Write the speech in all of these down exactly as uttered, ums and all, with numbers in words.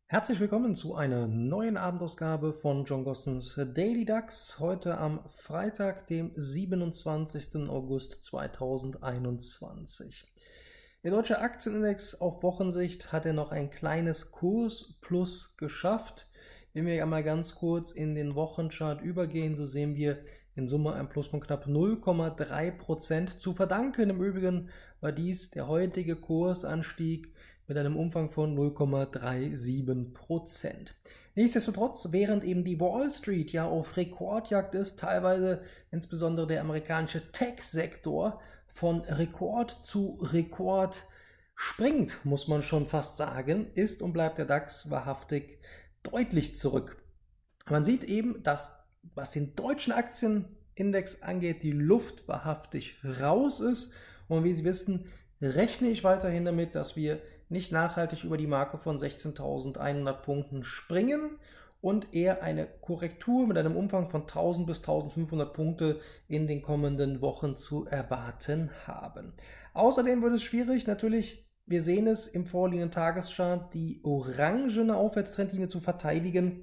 Herzlich willkommen zu einer neuen Abendausgabe von John Gostens Daily DAX. Heute am Freitag, dem siebenundzwanzigsten August zweitausendeinundzwanzig. Der deutsche Aktienindex auf Wochensicht hat er noch ein kleines Kursplus geschafft. Wenn wir einmal ganz kurz in den Wochenchart übergehen, so sehen wir in Summe ein Plus von knapp null Komma drei Prozent. Zu verdanken im Übrigen war dies der heutige Kursanstieg mit einem Umfang von null Komma siebenunddreißig Prozent. Nichtsdestotrotz, während eben die Wall Street ja auf Rekordjagd ist, teilweise insbesondere der amerikanische Tech-Sektor von Rekord zu Rekord springt, muss man schon fast sagen, ist und bleibt der DAX wahrhaftig deutlich zurück. Man sieht eben, dass, was den deutschen Aktienindex angeht, die Luft wahrhaftig raus ist. Und wie Sie wissen, rechne ich weiterhin damit, dass wir nicht nachhaltig über die Marke von sechzehntausendeinhundert Punkten springen und eher eine Korrektur mit einem Umfang von tausend bis eintausendfünfhundert Punkte in den kommenden Wochen zu erwarten haben. Außerdem wird es schwierig, natürlich, wir sehen es im vorliegenden Tageschart, die orangene Aufwärtstrendlinie zu verteidigen.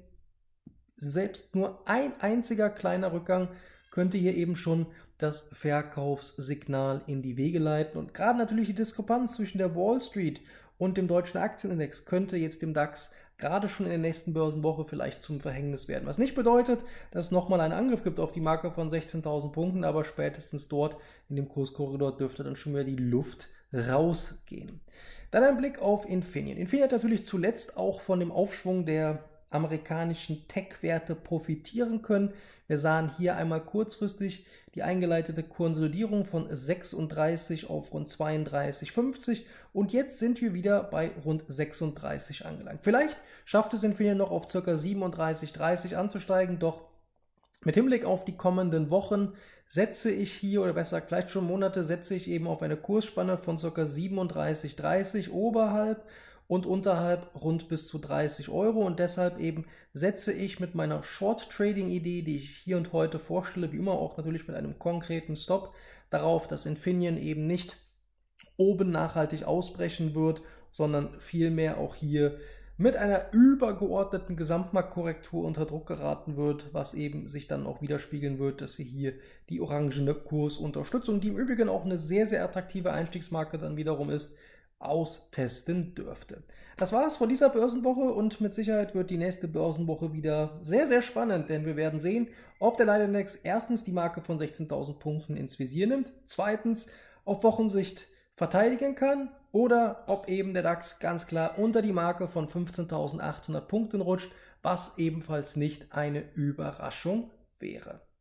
Selbst nur ein einziger kleiner Rückgang könnte hier eben schon das Verkaufssignal in die Wege leiten. Und gerade natürlich die Diskrepanz zwischen der Wall Street und dem deutschen Aktienindex könnte jetzt dem DAX gerade schon in der nächsten Börsenwoche vielleicht zum Verhängnis werden. Was nicht bedeutet, dass es nochmal einen Angriff gibt auf die Marke von sechzehntausend Punkten, aber spätestens dort in dem Kurskorridor dürfte dann schon wieder die Luft rausgehen. Dann ein Blick auf Infineon. Infineon hat natürlich zuletzt auch von dem Aufschwung der amerikanischen Tech-Werte profitieren können. Wir sahen hier einmal kurzfristig die eingeleitete Konsolidierung von sechsunddreißig auf rund zweiunddreißig fünfzig und jetzt sind wir wieder bei rund sechsunddreißig angelangt. Vielleicht schafft es Infineon noch auf ca. siebenunddreißig dreißig anzusteigen, doch mit Hinblick auf die kommenden Wochen setze ich hier, oder besser gesagt vielleicht schon Monate, setze ich eben auf eine Kursspanne von ca. siebenunddreißig dreißig oberhalb und unterhalb rund bis zu dreißig Euro und deshalb eben setze ich mit meiner Short-Trading-Idee, die ich hier und heute vorstelle, wie immer auch natürlich mit einem konkreten Stop, darauf, dass Infineon eben nicht oben nachhaltig ausbrechen wird, sondern vielmehr auch hier mit einer übergeordneten Gesamtmarktkorrektur unter Druck geraten wird, was eben sich dann auch widerspiegeln wird, dass wir hier die orangene Kursunterstützung, die im Übrigen auch eine sehr, sehr attraktive Einstiegsmarke dann wiederum ist, austesten dürfte. Das war es von dieser Börsenwoche und mit Sicherheit wird die nächste Börsenwoche wieder sehr, sehr spannend, denn wir werden sehen, ob der Leitindex erstens die Marke von sechzehntausend Punkten ins Visier nimmt, zweitens auf Wochensicht verteidigen kann oder ob eben der DAX ganz klar unter die Marke von fünfzehntausendachthundert Punkten rutscht, was ebenfalls nicht eine Überraschung wäre.